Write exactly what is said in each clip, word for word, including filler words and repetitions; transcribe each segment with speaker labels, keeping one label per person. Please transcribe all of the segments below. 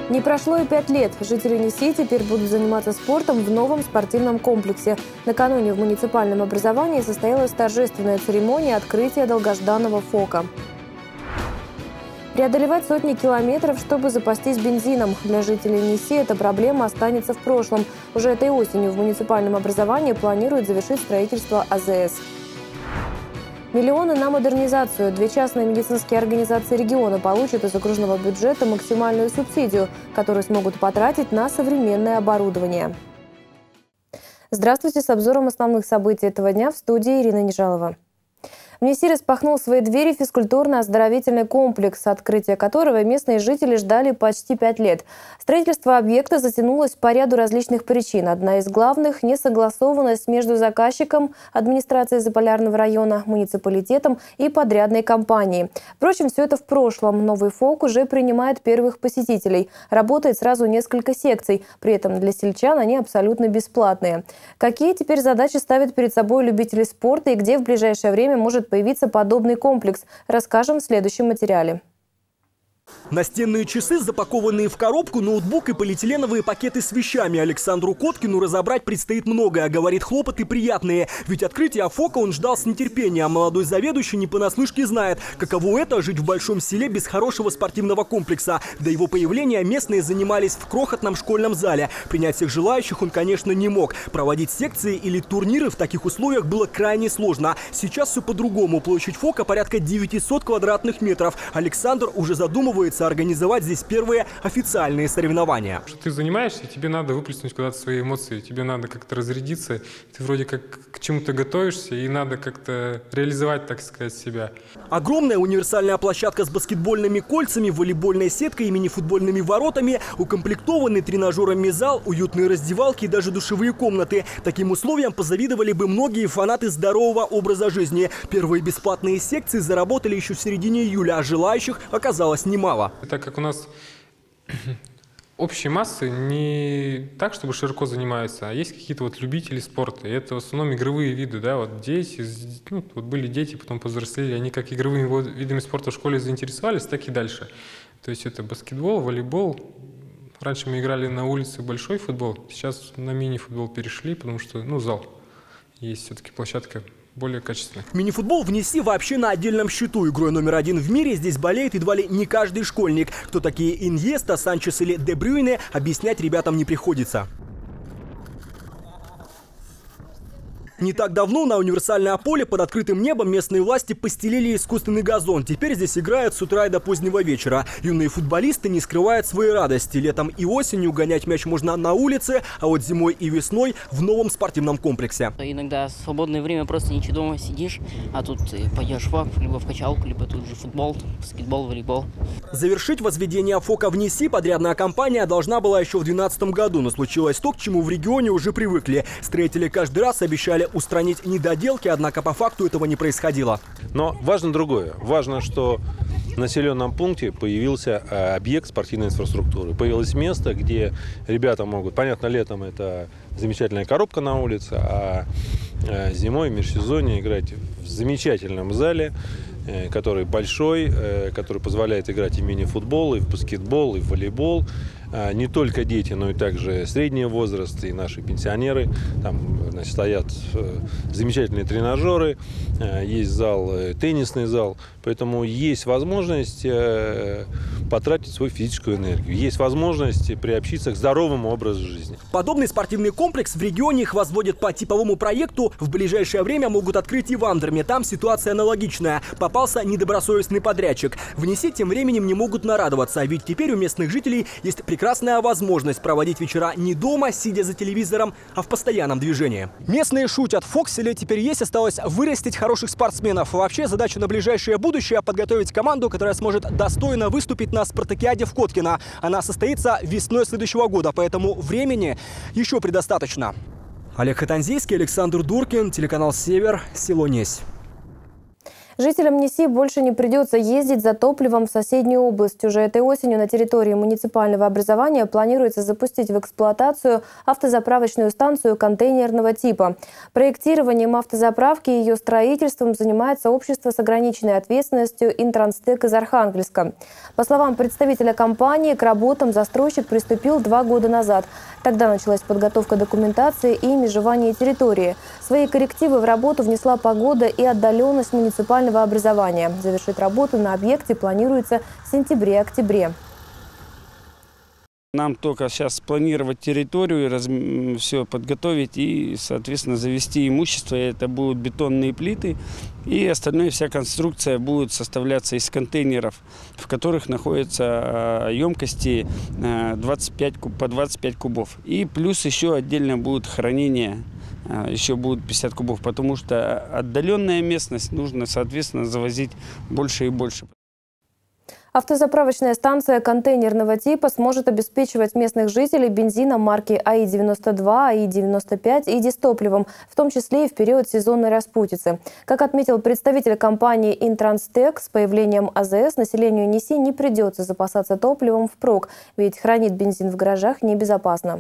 Speaker 1: Не прошло и пять лет. Жители Неси теперь будут заниматься спортом в новом спортивном комплексе. Накануне в муниципальном образовании состоялась торжественная церемония открытия долгожданного ФОКа. Преодолевать сотни километров, чтобы запастись бензином. Для жителей Неси эта проблема останется в прошлом. Уже этой осенью в муниципальном образовании планируют завершить строительство А Зэ Эс. Миллионы на модернизацию. Две частные медицинские организации региона получат из окружного бюджета максимальную субсидию, которую смогут потратить на современное оборудование. Здравствуйте, с обзором основных событий этого дня в студии Ирина Нежалова. В Неси распахнул свои двери физкультурно-оздоровительный комплекс, открытие которого местные жители ждали почти пять лет. Строительство объекта затянулось по ряду различных причин. Одна из главных – несогласованность между заказчиком, администрацией Заполярного района, муниципалитетом и подрядной компанией. Впрочем, все это в прошлом. Новый ФОК уже принимает первых посетителей. Работает сразу несколько секций. При этом для сельчан они абсолютно бесплатные. Какие теперь задачи ставят перед собой любители спорта и где в ближайшее время может появиться подобный комплекс, расскажем в следующем материале.
Speaker 2: Настенные часы, запакованные в коробку, ноутбук и полиэтиленовые пакеты с вещами. Александру Коткину разобрать предстоит многое, говорит, хлопоты приятные. Ведь открытия ФОКа он ждал с нетерпением. Молодой заведующий не понаслышке знает, каково это – жить в большом селе без хорошего спортивного комплекса. До его появления местные занимались в крохотном школьном зале. Принять всех желающих он, конечно, не мог. Проводить секции или турниры в таких условиях было крайне сложно. Сейчас все по-другому. Площадь ФОКа порядка девятисот квадратных метров. Александр уже задумывается организовать здесь первые официальные соревнования.
Speaker 3: Ты занимаешься, тебе надо выплеснуть куда-то свои эмоции, тебе надо как-то разрядиться, ты вроде как к чему-то готовишься и надо как-то реализовать, так сказать, себя.
Speaker 2: Огромная универсальная площадка с баскетбольными кольцами, волейбольной сеткой и мини-футбольными воротами, укомплектованный тренажерами зал, уютные раздевалки и даже душевые комнаты. Таким условиям позавидовали бы многие фанаты здорового образа жизни. Первые бесплатные секции заработали еще в середине июля, а желающих оказалось немало.
Speaker 3: Так как у нас общей массы не так, чтобы широко занимаются, а есть какие-то вот любители спорта. И это в основном игровые виды, да, вот дети, ну, вот были дети, потом повзрослели, они как игровыми видами спорта в школе заинтересовались, так и дальше. То есть это баскетбол, волейбол. Раньше мы играли на улице большой футбол, сейчас на мини-футбол перешли, потому что, ну, зал есть, все-таки площадка более качественно.
Speaker 2: Мини-футбол в Неси вообще на отдельном счету. Игрой номер один в мире здесь болеет едва ли не каждый школьник. Кто такие Иньеста, Санчес или Де Брюйне, объяснять ребятам не приходится. Не так давно на универсальное поле под открытым небом местные власти постелили искусственный газон. Теперь здесь играют с утра и до позднего вечера. Юные футболисты не скрывают своей радости. Летом и осенью гонять мяч можно на улице, а вот зимой и весной в новом спортивном комплексе.
Speaker 4: Иногда в свободное время просто ничего дома сидишь, а тут пойдешь в акв, либо в качалку, либо тут же футбол, баскетбол, волейбол.
Speaker 2: Завершить возведение ФОКа в Неси подрядная компания должна была еще в две тысячи двенадцатом году, но случилось то, к чему в регионе уже привыкли. Строители каждый раз обещали устранить недоделки, однако по факту этого не происходило.
Speaker 5: Но важно другое. Важно, что в населенном пункте появился объект спортивной инфраструктуры. Появилось место, где ребята могут, понятно, летом это замечательная коробка на улице, а зимой, в межсезонье играть в замечательном зале, который большой, который позволяет играть и в мини-футбол, и в баскетбол, и в волейбол. Не только дети, но и также средний возраст, и наши пенсионеры. Там, значит, стоят замечательные тренажеры, есть зал, теннисный зал. Поэтому есть возможность потратить свою физическую энергию. Есть возможность приобщиться к здоровому образу жизни.
Speaker 2: Подобный спортивный комплекс в регионе их возводят по типовому проекту. В ближайшее время могут открыть и в Андерме. Там ситуация аналогичная. Попался недобросовестный подрядчик. В Неси тем временем не могут нарадоваться, ведь теперь у местных жителей есть прекрасная возможность проводить вечера не дома, сидя за телевизором, а в постоянном движении. Местные шутят. В Фокселе теперь есть, осталось вырастить хороших спортсменов. Вообще задача на ближайшее будущее – подготовить команду, которая сможет достойно выступить на спартакиаде в Коткино. Она состоится весной следующего года, поэтому времени еще предостаточно. Олег Хатанзийский, Александр Дуркин, телеканал «Север», село Несь.
Speaker 1: Жителям Неси больше не придется ездить за топливом в соседнюю область. Уже этой осенью на территории муниципального образования планируется запустить в эксплуатацию автозаправочную станцию контейнерного типа. Проектированием автозаправки и ее строительством занимается общество с ограниченной ответственностью «Интранстек» из Архангельска. По словам представителя компании, к работам застройщик приступил два года назад. Тогда началась подготовка документации и межевание территории. Свои коррективы в работу внесла погода и отдаленность муниципального образования. Завершить работу на объекте планируется в сентябре-октябре.
Speaker 6: Нам только сейчас спланировать территорию, раз, все подготовить и, соответственно, завести имущество. Это будут бетонные плиты. И остальное, вся конструкция будет составляться из контейнеров, в которых находятся емкости двадцать пять, по двадцать пять кубов. И плюс еще отдельно будет хранение. Еще будет пятьдесят кубов, потому что отдаленная местность нужно, соответственно, завозить больше и больше.
Speaker 1: Автозаправочная станция контейнерного типа сможет обеспечивать местных жителей бензином марки А И девяносто два, А И девяносто пять и дизтопливом, в том числе и в период сезонной распутицы. Как отметил представитель компании «Интранстек», с появлением А Зэ Эс населению Неси не придется запасаться топливом впрок, ведь хранить бензин в гаражах небезопасно.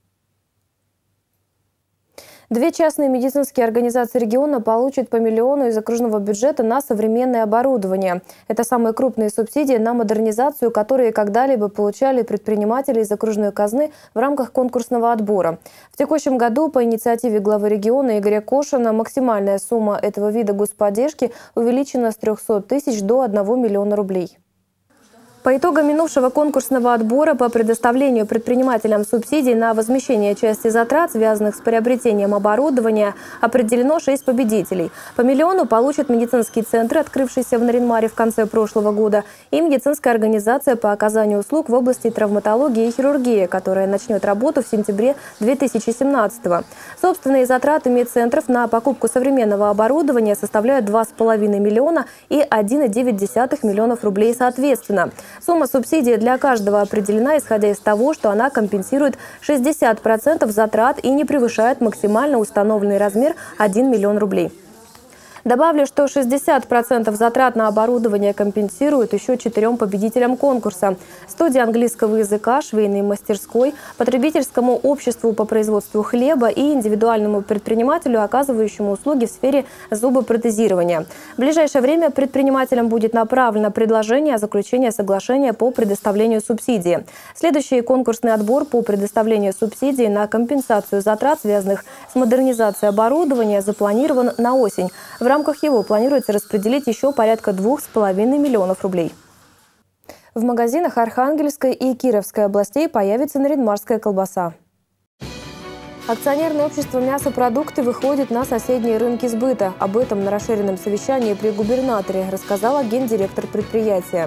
Speaker 1: Две частные медицинские организации региона получат по миллиону из окружного бюджета на современное оборудование. Это самые крупные субсидии на модернизацию, которые когда-либо получали предприниматели из окружной казны в рамках конкурсного отбора. В текущем году по инициативе главы региона Игоря Кошина максимальная сумма этого вида господдержки увеличена с трёхсот тысяч до одного миллиона рублей. По итогам минувшего конкурсного отбора по предоставлению предпринимателям субсидий на возмещение части затрат, связанных с приобретением оборудования, определено шесть победителей. По миллиону получат медицинские центры, открывшиеся в Нарьян-Маре в конце прошлого года, и медицинская организация по оказанию услуг в области травматологии и хирургии, которая начнет работу в сентябре две тысячи семнадцатого. Собственные затраты медцентров на покупку современного оборудования составляют два с половиной миллиона и один и девять десятых миллионов рублей соответственно. Сумма субсидии для каждого определена, исходя из того, что она компенсирует шестьдесят процентов затрат и не превышает максимально установленный размер один миллион рублей. Добавлю, что шестьдесят процентов затрат на оборудование компенсируют еще четырем победителям конкурса: студии английского языка, швейной мастерской, потребительскому обществу по производству хлеба и индивидуальному предпринимателю, оказывающему услуги в сфере зубопротезирования. В ближайшее время предпринимателям будет направлено предложение о заключении соглашения по предоставлению субсидии. Следующий конкурсный отбор по предоставлению субсидий на компенсацию затрат, связанных с модернизацией оборудования, запланирован на осень. В В рамках его планируется распределить еще порядка двух с половиной миллионов рублей. В магазинах Архангельской и Кировской областей появится нарьян-марская колбаса. Акционерное общество «Мясопродукты» выходит на соседние рынки сбыта. Об этом на расширенном совещании при губернаторе рассказала гендиректор предприятия.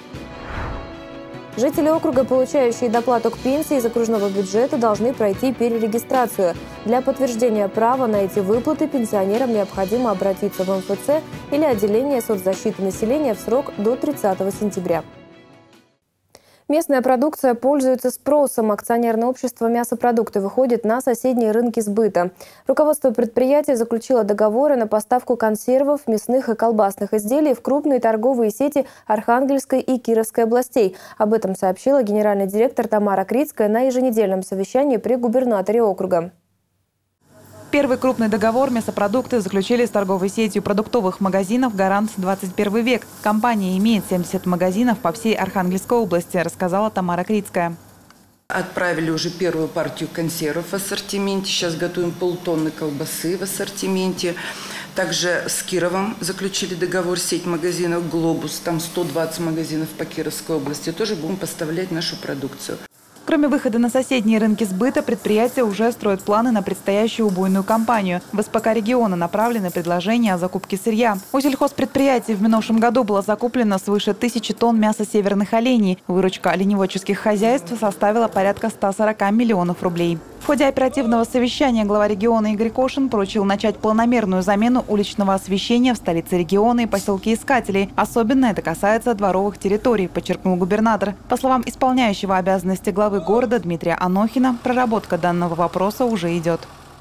Speaker 1: Жители округа, получающие доплату к пенсии из окружного бюджета, должны пройти перерегистрацию. Для подтверждения права на эти выплаты пенсионерам необходимо обратиться в Эм Эф Цэ или отделение соцзащиты населения в срок до тридцатого сентября. Местная продукция пользуется спросом. Акционерное общество «Мясопродукты» выходит на соседние рынки сбыта. Руководство предприятия заключило договоры на поставку консервов, мясных и колбасных изделий в крупные торговые сети Архангельской и Кировской областей. Об этом сообщила генеральный директор Тамара Крицкая на еженедельном совещании при губернаторе округа.
Speaker 7: Первый крупный договор мясопродукты заключили с торговой сетью продуктовых магазинов «Гарант двадцать первый век». Компания имеет семьдесят магазинов по всей Архангельской области, рассказала Тамара Крицкая.
Speaker 8: Отправили уже первую партию консервов в ассортименте. Сейчас готовим полтонны колбасы в ассортименте. Также с Кировом заключили договор сеть магазинов «Глобус». Там сто двадцать магазинов по Кировской области. Тоже будем поставлять нашу продукцию.
Speaker 7: Кроме выхода на соседние рынки сбыта, предприятие уже строит планы на предстоящую убойную кампанию. В эс пэ ка региона направлены предложения о закупке сырья. У сельхозпредприятий в минувшем году было закуплено свыше тысячи тонн мяса северных оленей. Выручка оленеводческих хозяйств составила порядка ста сорока миллионов рублей. В ходе оперативного совещания глава региона Игорь Кошин поручил начать планомерную замену уличного освещения в столице региона и поселке Искателей. Особенно это касается дворовых территорий, подчеркнул губернатор. По словам исполняющего обязанности главы города Дмитрия Анохина, проработка данного вопроса уже идет.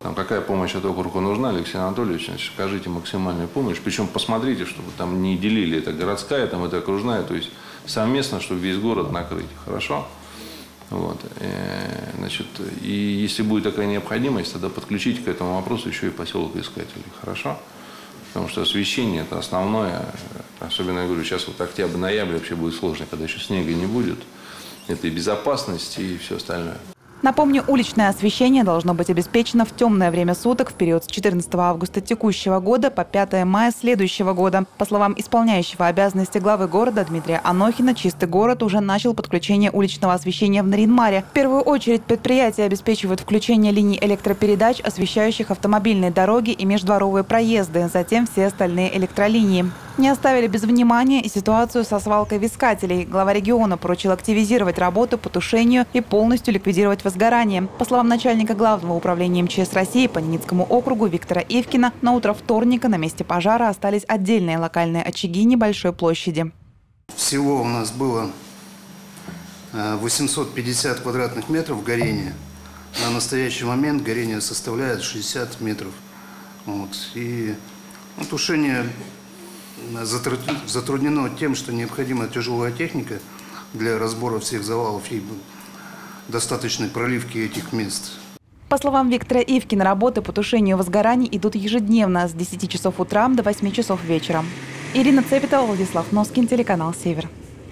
Speaker 9: Там какая помощь от округа нужна, Алексей Анатольевич, значит, скажите максимальную помощь. Причем посмотрите, чтобы там не делили, это городская, там это окружная, то есть совместно, чтобы весь город накрыть. Хорошо? Вот. И, значит, и если будет такая необходимость, тогда подключите к этому вопросу еще и поселок Искателей. Хорошо? Потому что освещение – это основное. Особенно, я говорю, сейчас вот октябрь-ноябрь вообще будет сложно, когда еще снега не будет. Это и безопасность, и все остальное.
Speaker 7: Напомню, уличное освещение должно быть обеспечено в темное время суток в период с четырнадцатого августа текущего года по пятое мая следующего года. По словам исполняющего обязанности главы города Дмитрия Анохина, чистый город уже начал подключение уличного освещения в Нарьян-Маре. В первую очередь предприятие обеспечивает включение линий электропередач, освещающих автомобильные дороги и междворовые проезды, затем все остальные электролинии. Не оставили без внимания и ситуацию со свалкой в Искателей. Глава региона поручил активизировать работу по тушению и полностью ликвидировать возгорание. По словам начальника Главного управления эм че эс России по Ненецкому округу Виктора Ивкина, на утро вторника на месте пожара остались отдельные локальные очаги небольшой площади.
Speaker 10: Всего у нас было восемьсот пятьдесят квадратных метров горения. На настоящий момент горение составляет шестьдесят метров. Вот. И ну, тушение затруднено тем, что необходима тяжелая техника для разбора всех завалов и достаточной проливки этих мест.
Speaker 7: По словам Виктора Ивкина, работы по тушению возгораний идут ежедневно с десяти часов утра до восьми часов вечера. Ирина Цепетова, Владислав Носкин, телеканал «Север».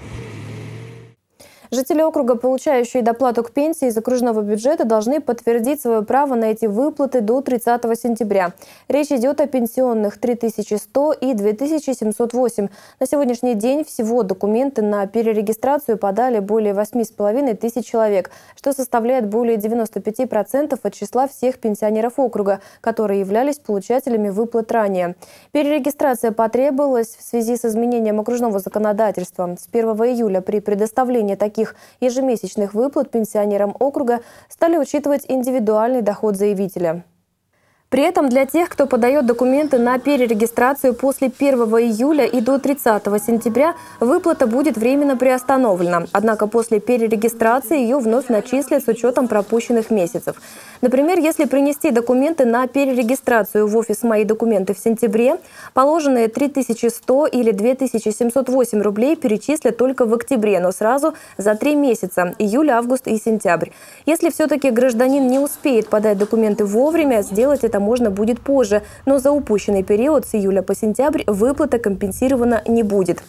Speaker 1: Жители округа, получающие доплату к пенсии из окружного бюджета, должны подтвердить свое право на эти выплаты до тридцатого сентября. Речь идет о пенсионных три тысячи сто и две тысячи семьсот восемь. На сегодняшний день всего документы на перерегистрацию подали более восьми с половиной тысяч человек, что составляет более девяноста пяти процентов от числа всех пенсионеров округа, которые являлись получателями выплат ранее. Перерегистрация потребовалась в связи с изменением окружного законодательства. С первого июля при предоставлении таких ежемесячных выплат пенсионерам округа стали учитывать индивидуальный доход заявителя. При этом для тех, кто подает документы на перерегистрацию после первого июля и до тридцатого сентября, выплата будет временно приостановлена. Однако после перерегистрации ее вновь начислят с учетом пропущенных месяцев. Например, если принести документы на перерегистрацию в офис «Мои документы» в сентябре, положенные три тысячи сто или две тысячи семьсот восемь рублей перечислят только в октябре, но сразу за три месяца – июль, август и сентябрь. Если все-таки гражданин не успеет подать документы вовремя, сделать это можно будет позже, но за упущенный период с июля по сентябрь выплата компенсирована не будет.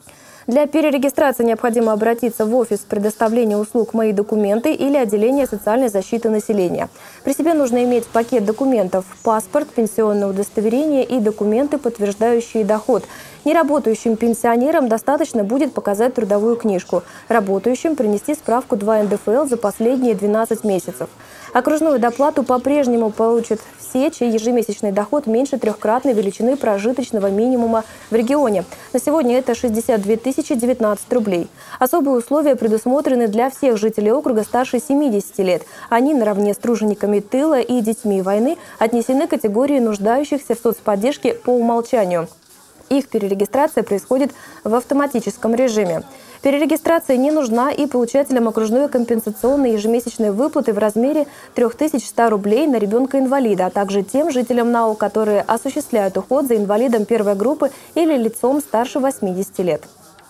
Speaker 1: Для перерегистрации необходимо обратиться в офис предоставления услуг «Мои документы» или отделение социальной защиты населения. При себе нужно иметь пакет документов – паспорт, пенсионное удостоверение и документы, подтверждающие доход. Неработающим пенсионерам достаточно будет показать трудовую книжку. Работающим принести справку два эн дэ эф эл за последние двенадцать месяцев. Окружную доплату по-прежнему получат все, чей ежемесячный доход меньше трехкратной величины прожиточного минимума в регионе. На сегодня это шестьдесят две тысячи девятнадцать рублей. Особые условия предусмотрены для всех жителей округа старше семидесяти лет. Они наравне с тружениками тыла и детьми войны отнесены к категории нуждающихся в соцподдержке по умолчанию. Их перерегистрация происходит в автоматическом режиме. Перерегистрация не нужна и получателям окружной компенсационной ежемесячной выплаты в размере трёх тысяч ста рублей на ребенка-инвалида, а также тем жителям НАО, которые осуществляют уход за инвалидом первой группы или лицом старше восьмидесяти лет.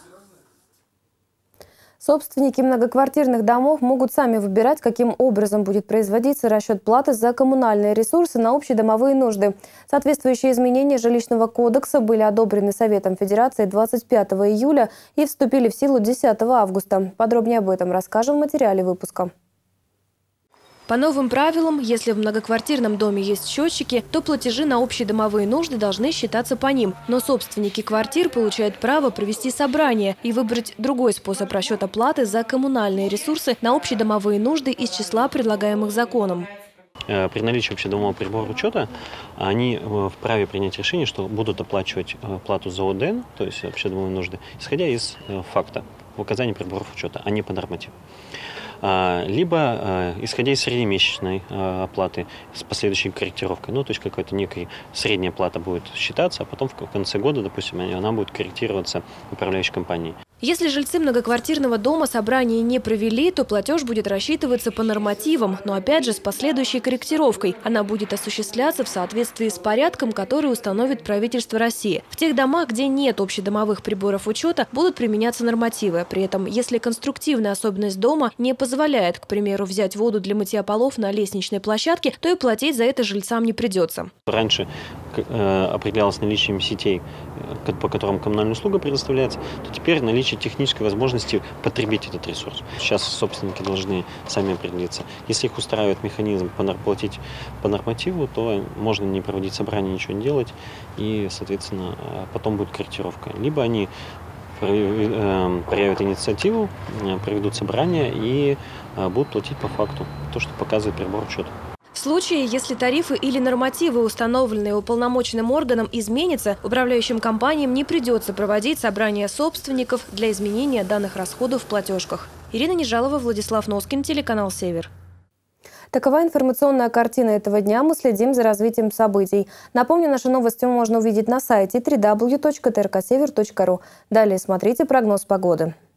Speaker 1: Собственники многоквартирных домов могут сами выбирать, каким образом будет производиться расчет платы за коммунальные ресурсы на общедомовые нужды. Соответствующие изменения жилищного кодекса были одобрены Советом Федерации двадцать пятого июля и вступили в силу десятого августа. Подробнее об этом расскажем в материале выпуска.
Speaker 11: По новым правилам, если в многоквартирном доме есть счетчики, то платежи на общедомовые нужды должны считаться по ним. Но собственники квартир получают право провести собрание и выбрать другой способ расчета платы за коммунальные ресурсы на общедомовые нужды из числа предлагаемых законом.
Speaker 12: При наличии общедомового прибора учета они вправе принять решение, что будут оплачивать плату за о дэ эн, то есть общедомовые нужды, исходя из факта указания приборов учета, а не по нормативу. Либо исходя из среднемесячной оплаты с последующей корректировкой. Ну, то есть какая-то некая средняя плата будет считаться, а потом в конце года, допустим, она будет корректироваться управляющей компанией.
Speaker 11: Если жильцы многоквартирного дома собрание не провели, то платеж будет рассчитываться по нормативам, но опять же с последующей корректировкой. Она будет осуществляться в соответствии с порядком, который установит правительство России. В тех домах, где нет общедомовых приборов учета, будут применяться нормативы. При этом, если конструктивная особенность дома не позволяет, к примеру, взять воду для мытья полов на лестничной площадке, то и платить за это жильцам не придется.
Speaker 12: Раньше э, определялось наличием сетей, э, по которым коммунальная услуга предоставляется, то теперь наличие технической возможности потребить этот ресурс. Сейчас собственники должны сами определиться. Если их устраивает механизм платить по нормативу, то можно не проводить собрание, ничего не делать, и, соответственно, потом будет корректировка. Либо они проявят инициативу, проведут собрание и будут платить по факту, то, что показывает прибор учета.
Speaker 11: В случае, если тарифы или нормативы, установленные уполномоченным органом, изменятся, управляющим компаниям не придется проводить собрание собственников для изменения данных расходов в платежках. Ирина Нежалова, Владислав Носкин, телеканал «Север».
Speaker 1: Такова информационная картина этого дня. Мы следим за развитием событий. Напомню, наши новости можно увидеть на сайте дабл ю дабл ю дабл ю точка тэ эр ка север точка ру. Далее смотрите прогноз погоды.